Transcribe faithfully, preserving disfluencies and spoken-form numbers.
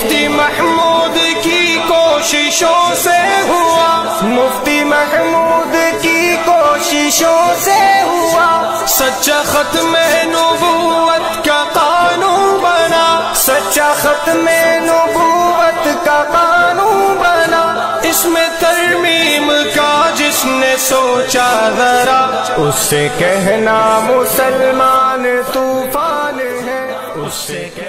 मुफ्ती महमूद की कोशिशों से हुआ, मुफ्ती महमूद की कोशिशों से हुआ, सच्चा खत्म नबूवत का कानून बना, सच्चा खत्म नबूवत का कानून बना। इसमें तरमीम का जिसने सोचा जरा, उससे कहना मुसलमान तूफान है, उससे